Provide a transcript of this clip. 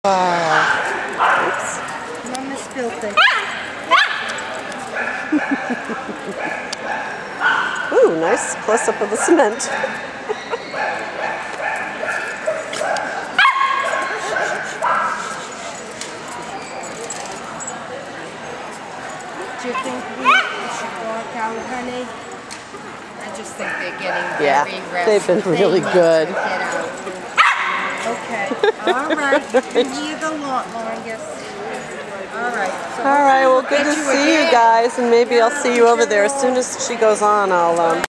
Wow. Oops. Mom is filthy. Ooh, nice close-up of the cement. Do you think we should walk out, honey? I just think they're getting very restless. They've been really good. Okay. All right. You can hear the lot, Longest. All right. So All right. Well, good to see you guys, and maybe I'll see you over there as soon as she goes on. I'll